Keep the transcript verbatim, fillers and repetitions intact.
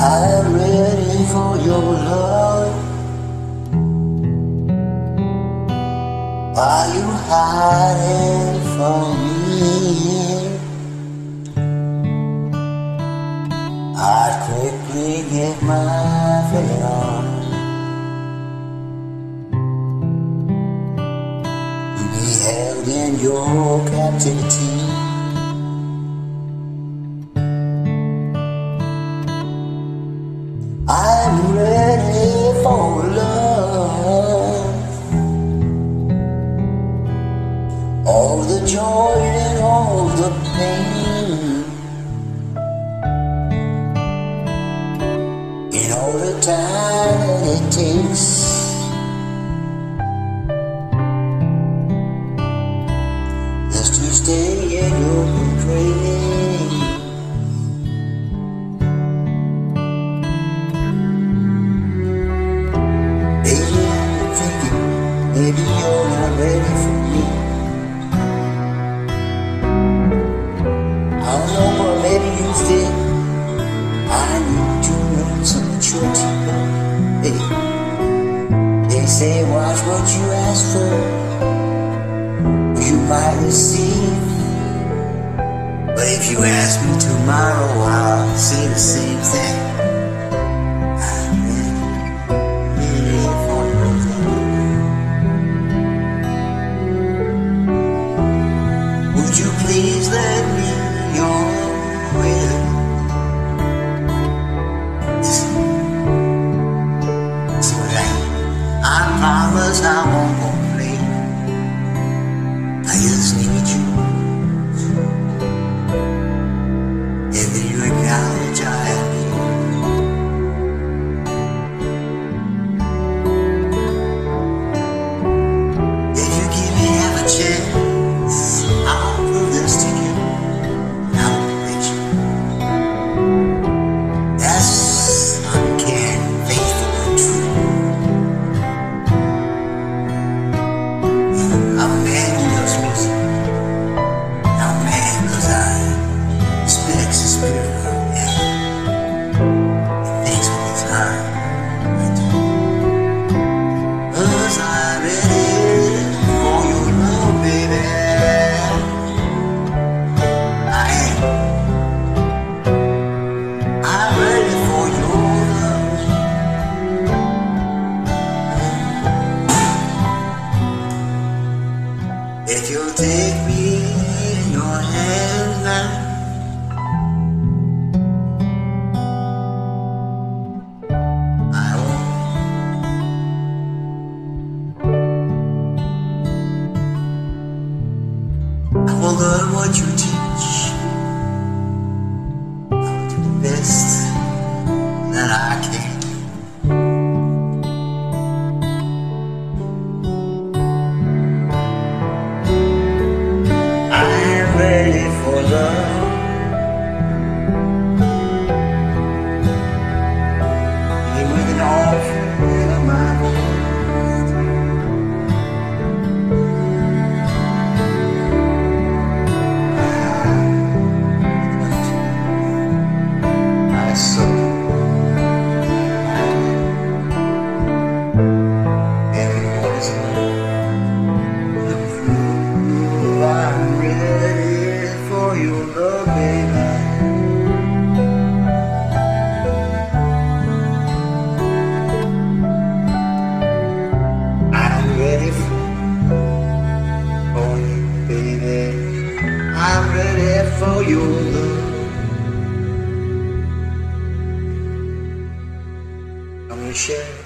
I'm ready for your love. Are you hiding from me? I'd quickly get my feet on. You be held in your captivity. I'm ready for love. All the joy and all the pain, in all the time that it takes, just to stay in your embrace. Baby, I'm thinking, maybe you're not ready for me. I don't know, but maybe you think I need to learn some maturity. Hey, they say watch what you ask for, you might receive. But if you ask me tomorrow, I'll say the same thing. I'm ready, ready for your love. Would you please let me your will? See what I I promise I won't complain. I just need you, and then you acknowledge I am here. If you give me half a chance, I'll prove this to you. If you'll take me in your hands now, I will. I will learn what you teach. I will do the best that I can. Ready for love. And with an offering of my voice, I saw everyone is love. I'm ready for your love, baby. I'm ready for you, baby. I'm ready for your love. I'm gonna share.